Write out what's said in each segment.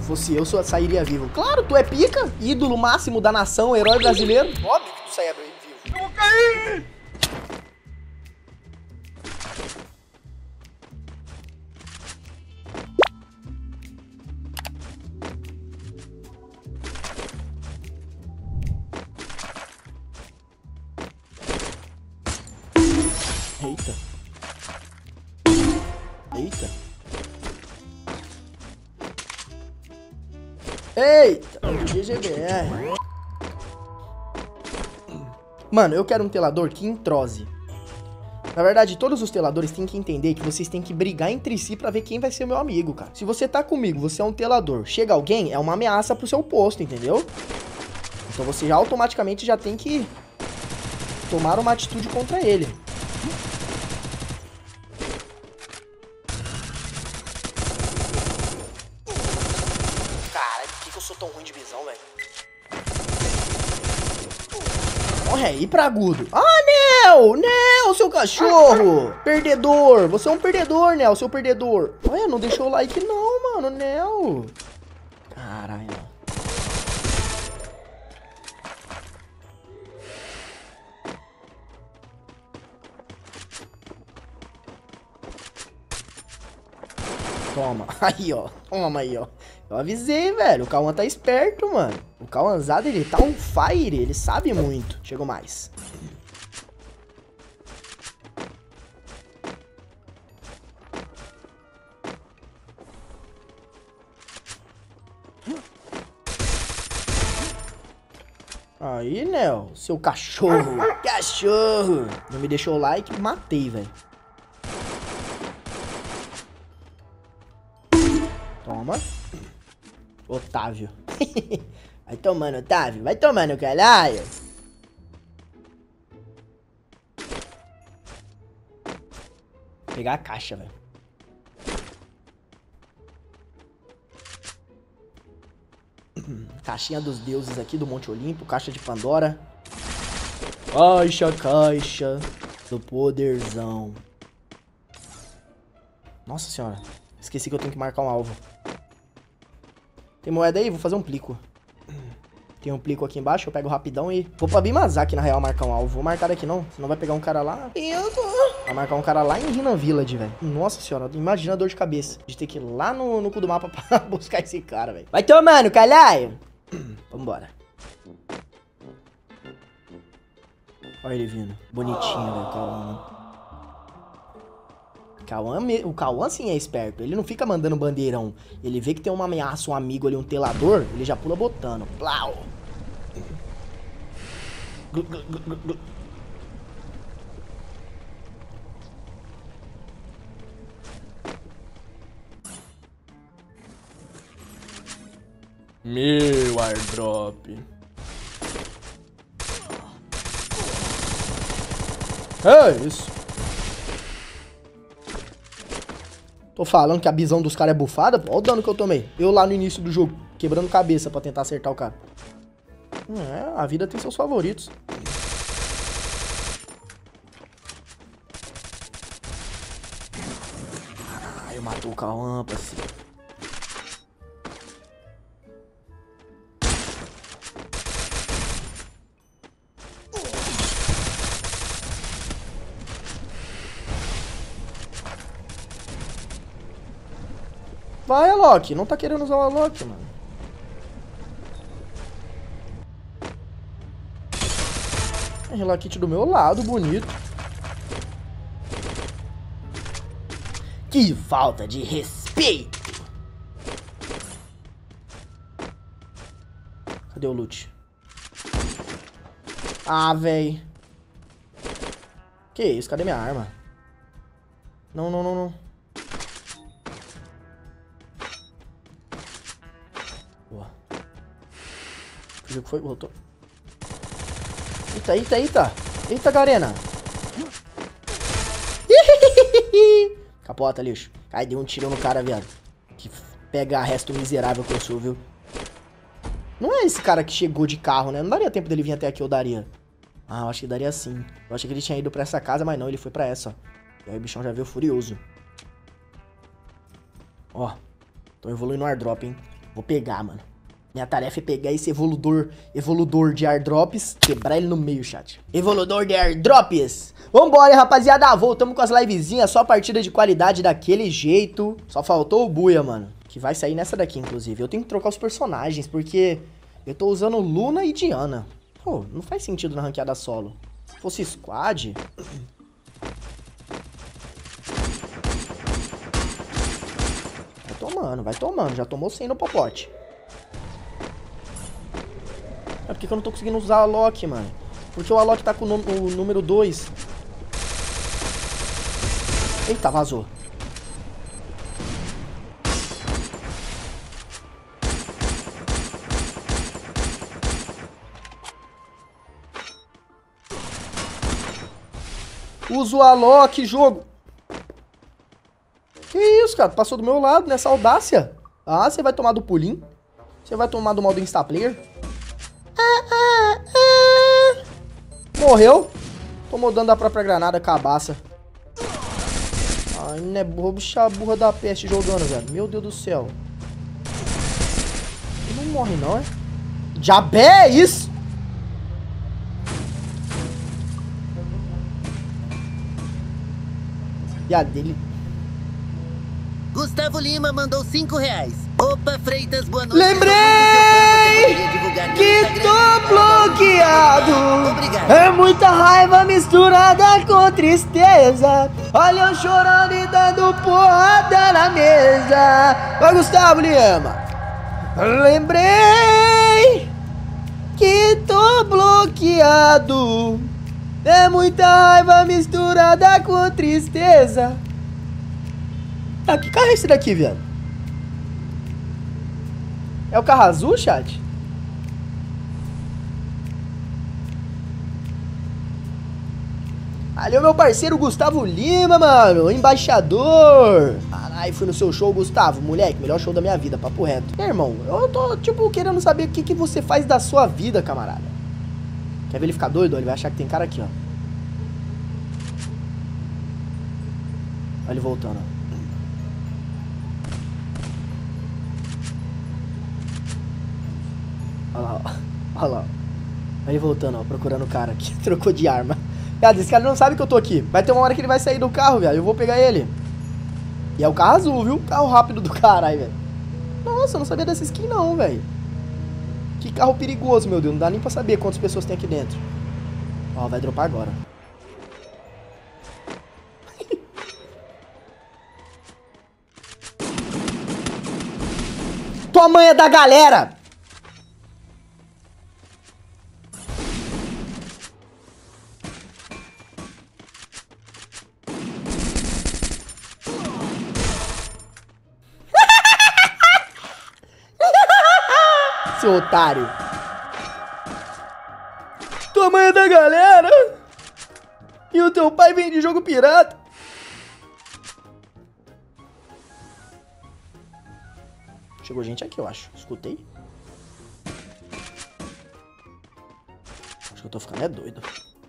fosse eu, só sairia vivo. Claro, tu é pica, ídolo máximo da nação, herói brasileiro. Óbvio que tu sairia vivo. Eu vou cair! Eita. Eita. Eita. GGBR. Mano, eu quero um telador que entrose. Na verdade, todos os teladores têm que entender que vocês têm que brigar entre si pra ver quem vai ser o meu amigo, cara. Se você tá comigo, você é um telador. Chega alguém, é uma ameaça pro seu posto, entendeu? Então você já automaticamente já tem que tomar uma atitude contra ele. Eu sou tão ruim de visão, velho. Morre aí, pragudo. Ah, Nel! Nel, seu cachorro! Perdedor! Você é um perdedor, Nel, seu perdedor. Olha, não deixou o like não, mano, Nel. Caralho. Toma. Aí, ó. Toma aí, ó. Eu avisei, velho. O Cauã tá esperto, mano. O Cauãzado, ele tá on fire. Ele sabe muito. Chegou mais. Aí, Nel. Seu cachorro. Cachorro. Não me deixou o like. Matei, velho. Toma. Otávio. Vai tomando, Otávio. Vai tomando, caralho. Vou pegar a caixa, velho. Caixinha dos deuses aqui do Monte Olimpo. Caixa de Pandora. Caixa do poderzão. Nossa senhora. Esqueci que eu tenho que marcar um alvo. Tem moeda aí? Vou fazer um plico. Tem um plico aqui embaixo, eu pego rapidão e... Vou pra Bimazaki, na real, marcar um alvo. Vou marcar aqui não, senão vai pegar um cara lá. Vai marcar um cara lá em Rinan Village, velho. Nossa senhora, imagina a dor de cabeça. De ter que ir lá no cu do mapa pra buscar esse cara, velho. Vai tomando, caralho! Vambora. Olha ele vindo. Bonitinho, velho, Cauã. O Cauã sim é esperto, ele não fica mandando bandeirão. Ele vê que tem uma ameaça, um amigo ali, um telador, ele já pula botando. Plau! Meu airdrop. É isso. Tô falando que a visão dos caras é bufada. Olha o dano que eu tomei. Eu lá no início do jogo, quebrando cabeça pra tentar acertar o cara. É, a vida tem seus favoritos. Caralho, matou o Cauã, parceiro. Vai, Alok. Não tá querendo usar o Alok, mano. Relakit do meu lado, bonito. Que falta de respeito. Cadê o loot? Ah, véi. Que isso? Cadê minha arma? Não, não, não, não. Boa. O jogo foi? Voltou. Eita, eita, eita. Eita, Garena. Capota, lixo. Ai, deu um tiro no cara, viado. Que pega resto miserável que eu sou, viu? Não é esse cara que chegou de carro, né? Não daria tempo dele vir até aqui, ou daria? Ah, eu acho que daria sim. Eu achei que ele tinha ido pra essa casa, mas não, ele foi pra essa, ó. E aí o bichão já veio furioso. Ó, tô evoluindo no airdrop, hein? Vou pegar, mano. Minha tarefa é pegar esse evolutor de airdrops, quebrar ele no meio, chat. Evolutor de airdrops. Vambora, rapaziada. Voltamos com as livezinhas, só partida de qualidade daquele jeito. Só faltou o Buia, mano, que vai sair nessa daqui, inclusive. Eu tenho que trocar os personagens, porque eu tô usando Luna e Diana. Pô, não faz sentido na ranqueada solo. Se fosse squad... vai tomando. Já tomou 100 no popote. É porque eu não tô conseguindo usar a Alok, mano. Porque o Alok tá com o número 2. Eita, vazou. Usa o Alok, jogo. Que isso, cara? Passou do meu lado nessa audácia. Ah, você vai tomar do pulinho? Você vai tomar do modo instaplayer? Morreu. Tomou dano da própria granada, cabaça. Ai, não é burro, bicha burra da peste jogando, velho. Meu Deus do céu. Ele não morre, não, é? Diabé, é isso? E a dele... Gustavo Lima mandou R$5. Opa, Freitas, boa noite. Lembrei que tô bloqueado. Obrigado. É muita raiva misturada com tristeza. Olha eu chorando e dando porrada na mesa. Vai, Gustavo Lima. Lembrei que tô bloqueado. É muita raiva misturada com tristeza. Ah, que carro é esse daqui, viado? É o carro azul, chat? Ali é o meu parceiro Gustavo Lima, mano. Embaixador. Caralho, fui no seu show, Gustavo. Moleque, melhor show da minha vida, papo reto. Irmão, eu tô, tipo, querendo saber o que você faz da sua vida, camarada. Quer ver ele ficar doido? Ele vai achar que tem cara aqui, ó. Olha ele voltando, ó. Olha lá, ó. Olha lá, ó. Olha ele voltando, ó, procurando o cara aqui. Trocou de arma. Viado, esse cara não sabe que eu tô aqui. Vai ter uma hora que ele vai sair do carro, velho. Eu vou pegar ele. E é o carro azul, viu? Carro rápido do caralho, velho. Nossa, eu não sabia dessa skin não, velho. Que carro perigoso, meu Deus. Não dá nem pra saber quantas pessoas tem aqui dentro. Ó, vai dropar agora. Tua mãe é da galera! Seu otário. Tua mãe é da galera. E o teu pai vem de jogo pirata. Chegou gente aqui, eu acho. Escutei. Acho que eu tô ficando doido.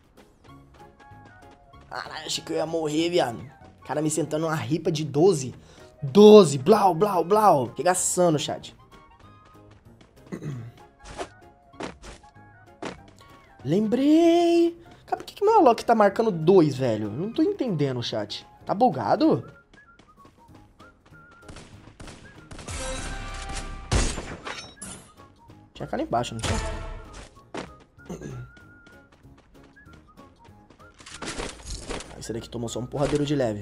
Caralho, achei que eu ia morrer, viado. O cara me sentando numa ripa de 12. 12, blau, blau, blau. Regaçando, chat. Lembrei. Cara, por que meu Alok tá marcando 2, velho? Não tô entendendo, chat. Tá bugado? Tinha cara embaixo, não tinha? Esse daqui tomou só um porradeiro de leve.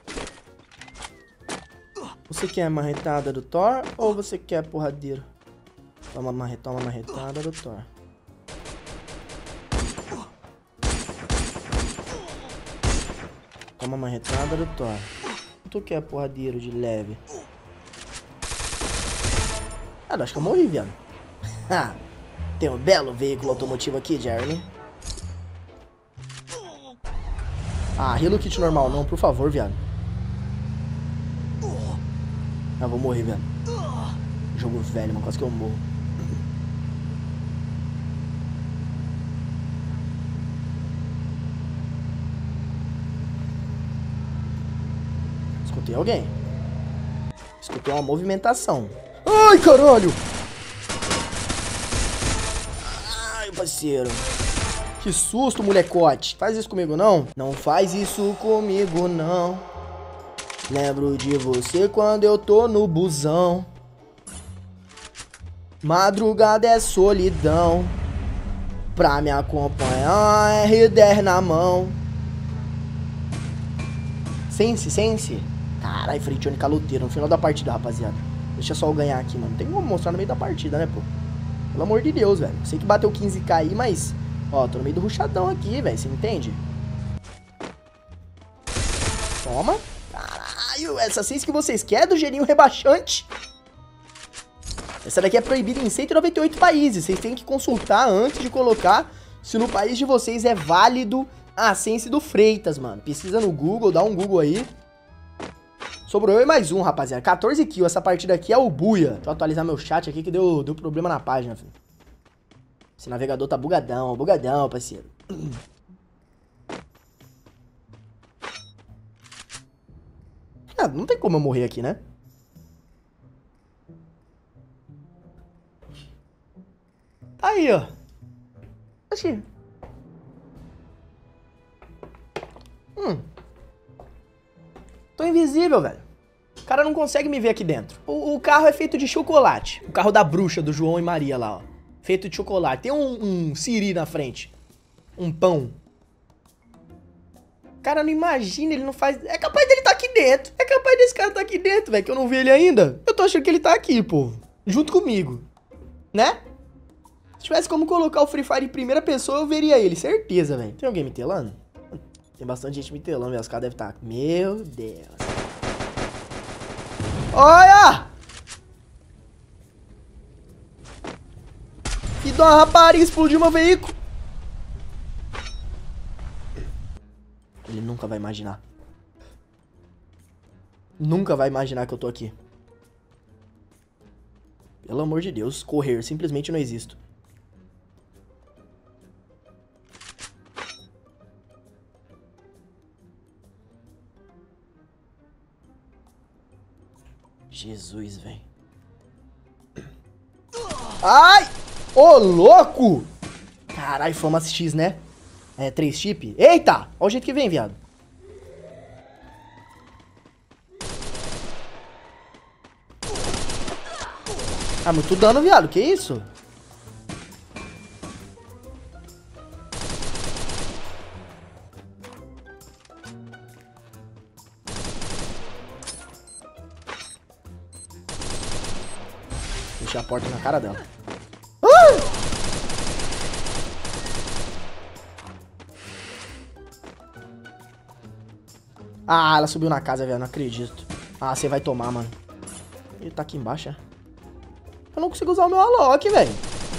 Você quer a marretada do Thor ou você quer porradeiro? Toma uma marretada do Thor. Toma uma marretada do Thor. Tu quer porradeiro de leve? Ah, acho que eu morri, viado. Ah, tem um belo veículo automotivo aqui, Jeremy. Ah, Hello Kit normal não, por favor, viado. Ah, vou morrer, viado. Jogo velho, mano, quase que eu morro. Escutei alguém. Escutei uma movimentação. Ai, caralho. Ai, parceiro. Que susto, molecote. Faz isso comigo, não? Não faz isso comigo, não. Lembro de você quando eu tô no busão. Madrugada é solidão. Pra me acompanhar, R10 na mão. Sense. Caralho, Fritione caloteiro no final da partida, rapaziada. Deixa só eu ganhar aqui, mano. Tem como mostrar no meio da partida, né, pô? Pelo amor de Deus, velho. Sei que bateu 15k aí, mas... Ó, tô no meio do rushadão aqui, velho. Você entende? Toma. Caralho, essa sense que vocês querem do gelinho rebaixante. Essa daqui é proibida em 198 países. Vocês têm que consultar antes de colocar se no país de vocês é válido a sense do Freitas, mano. Pesquisa no Google, dá um Google aí. Sobrou eu e mais um, rapaziada. 14 kills. Essa partida aqui é o Buia. Deixa eu atualizar meu chat aqui que deu problema na página, filho. Esse navegador tá bugadão, parceiro. Ah, não tem como eu morrer aqui, né? Aí, ó. Oxi. Tô invisível, velho. O cara não consegue me ver aqui dentro. O carro é feito de chocolate. O carro da bruxa, do João e Maria lá, ó. Feito de chocolate. Tem um siri na frente. Um pão. O cara não imagina, ele não faz... É capaz dele tá aqui dentro. É capaz desse cara tá aqui dentro, velho, que eu não vi ele ainda. Eu tô achando que ele tá aqui, povo. Junto comigo. Né? Se tivesse como colocar o Free Fire em primeira pessoa, eu veria ele. Certeza, velho. Tem alguém me telando? Tem bastante gente me telando, velho. Os caras devem estar... Meu Deus. Olha! Filho de uma rapariga, explodiu meu veículo. Ele nunca vai imaginar. Nunca vai imaginar que eu tô aqui. Pelo amor de Deus, correr. Simplesmente não existo. Jesus, velho. Ai! Ô, louco! Caralho, Famas X, né? É, 3 chip. Eita! Olha o jeito que vem, viado. Ah, muito dano, viado. Que isso? Fechei a porta na cara dela. Ah, ela subiu na casa, velho. Não acredito. Ah, você vai tomar, mano. Ele tá aqui embaixo, é? Eu não consigo usar o meu Alok, velho.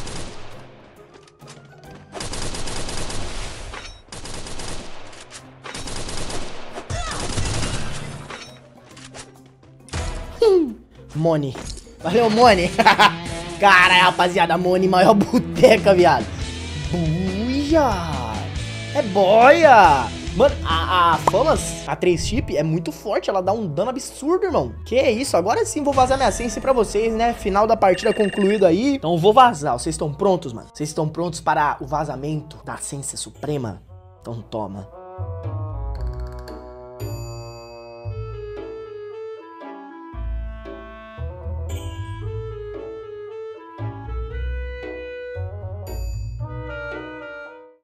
Mone. Valeu, Mone. Caralho, rapaziada. Mone, maior boteca, viado. Buia. É boia. Mano, a Famas, a 3 chip, é muito forte. Ela dá um dano absurdo, irmão. Que isso, agora sim vou vazar minha sense pra vocês, né? Final da partida concluído aí. Então vou vazar. Vocês estão prontos, mano? Vocês estão prontos para o vazamento da sense suprema? Então toma.